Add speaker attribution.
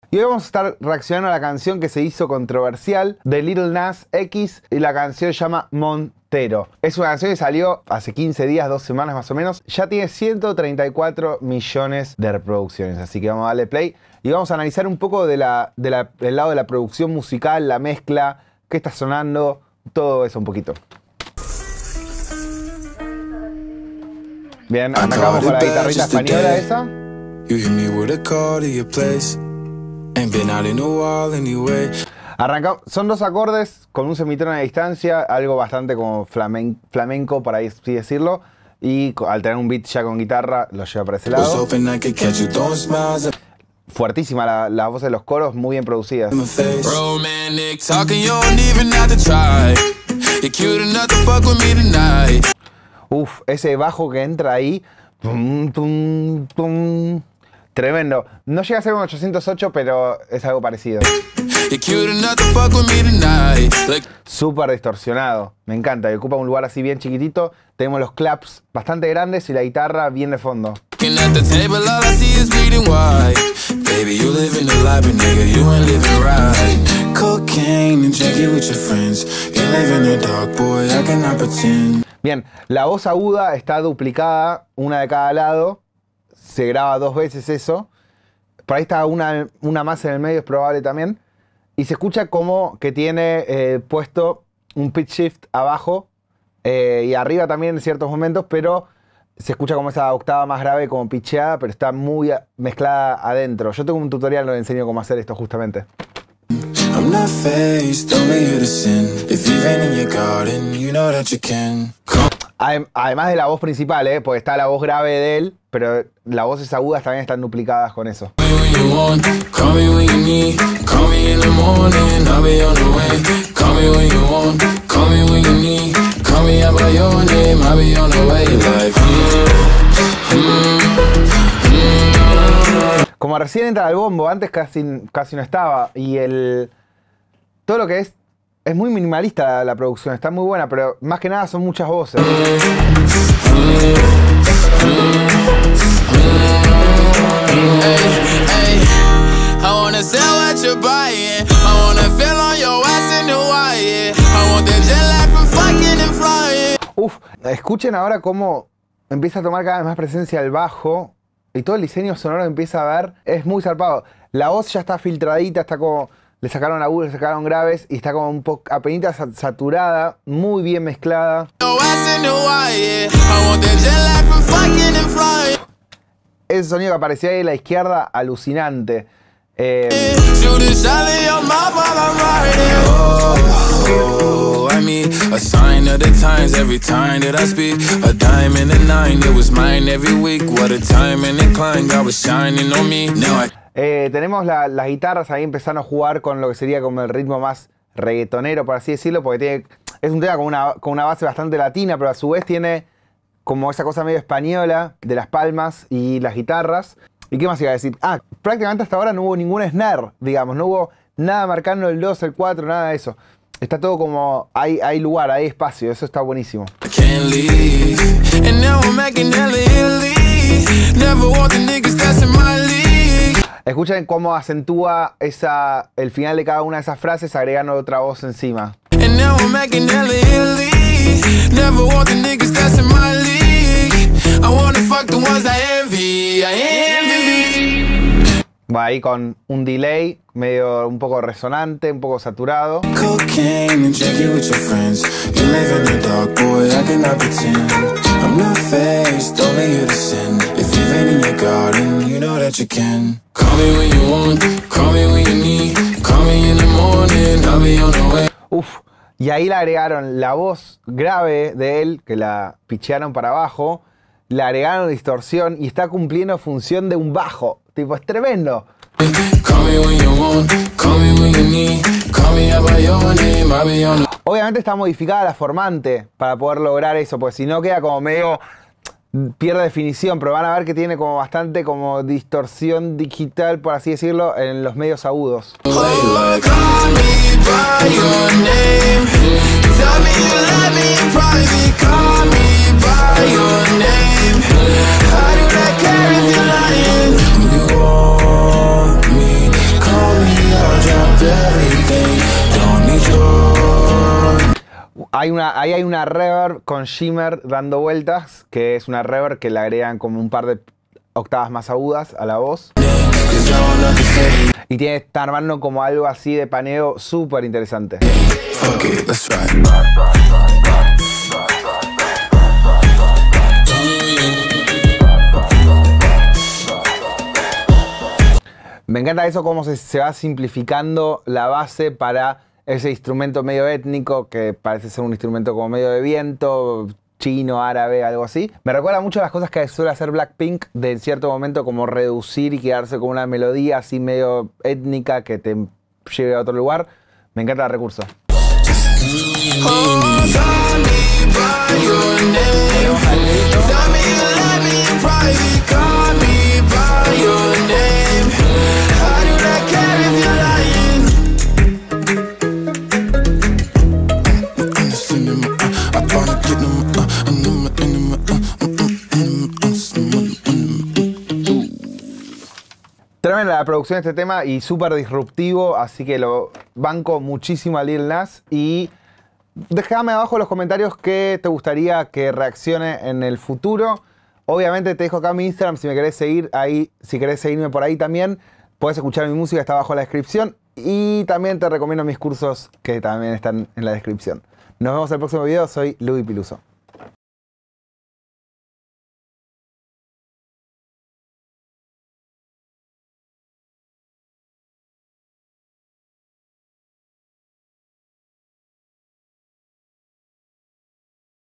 Speaker 1: Y hoy vamos a estar reaccionando a la canción que se hizo controversial de Lil Nas X y la canción se llama Montero. Es una canción que salió hace 15 días, 2 semanas más o menos. Ya tiene 134 millones de reproducciones, así que vamos a darle play y vamos a analizar un poco del lado de la producción musical, la mezcla, qué está sonando, todo eso un poquito. Bien, arrancamos con la guitarrita española esa. Arrancamos, son 2 acordes con un semitono de distancia, algo bastante como flamenco, por ahí así decirlo. Y al tener un beat ya con guitarra, lo lleva para ese lado. Fuertísima la voz de los coros, muy bien producidas. Uf, ese bajo que entra ahí. Tum, tum, tum. Tremendo. No llega a ser un 808, pero es algo parecido. Súper distorsionado. Me encanta. Y ocupa un lugar así bien chiquitito. Tenemos los claps bastante grandes y la guitarra bien de fondo. Bien, la voz aguda está duplicada, una de cada lado. Se graba 2 veces eso. Por ahí está una más en el medio, es probable también. Y se escucha como que tiene puesto un pitch shift abajo y arriba también en ciertos momentos, pero se escucha como esa octava más grave, como pitcheada, pero está muy mezclada adentro. Yo tengo un tutorial donde enseño cómo hacer esto justamente. Además de la voz principal, porque está la voz grave de él, pero las voces agudas también están duplicadas con eso. Como recién entra el bombo, antes casi no estaba, y todo lo que es muy minimalista la producción, está muy buena, pero más que nada son muchas voces. Uf, escuchen ahora cómo empieza a tomar cada vez más presencia el bajo y todo el diseño sonoro que empieza a ver, es muy zarpado. La voz ya está filtradita, está como... Le sacaron agudos, le sacaron graves y está como un poco apenita saturada, muy bien mezclada. Ese sonido que aparecía ahí a la izquierda, alucinante. Tenemos las guitarras ahí empezando a jugar con lo que sería como el ritmo más reggaetonero, por así decirlo, porque es un tema con una base bastante latina, pero a su vez tiene como esa cosa medio española de las palmas y las guitarras. ¿Y qué más iba a decir? Ah, prácticamente hasta ahora no hubo ningún snare, digamos, no hubo nada marcando el 2, el 4, nada de eso. Está todo como, hay lugar, hay espacio, eso está buenísimo. Escuchen cómo acentúa el final de cada una de esas frases agregando otra voz encima. Va ahí con un delay medio un poco resonante, un poco saturado. Uf, y ahí le agregaron la voz grave de él, que la pitchearon para abajo, le agregaron distorsión y está cumpliendo función de un bajo. Tipo, es tremendo. Obviamente está modificada la formante para poder lograr eso, porque si no queda como medio... pierde definición, pero van a ver que tiene como bastante como distorsión digital, por así decirlo, en los medios agudos. Ahí hay una reverb con shimmer dando vueltas, que es una reverb que le agregan como un par de octavas más agudas a la voz. Y está armando como algo así de paneo súper interesante. Me encanta eso, cómo se va simplificando la base para ese instrumento medio étnico, que parece ser un instrumento como medio de viento, chino, árabe, algo así. Me recuerda mucho a las cosas que suele hacer Blackpink, de en cierto momento como reducir y quedarse con una melodía así medio étnica que te lleve a otro lugar. Me encanta el recurso. Tremenda la producción de este tema y súper disruptivo, así que lo banco muchísimo a Lil Nas. Y déjame abajo en los comentarios qué te gustaría que reaccione en el futuro. Obviamente te dejo acá mi Instagram si me querés seguir ahí, si querés seguirme por ahí también. Puedes escuchar mi música, está abajo en la descripción. Y también te recomiendo mis cursos que también están en la descripción. Nos vemos en el próximo video, soy Luis Piluso.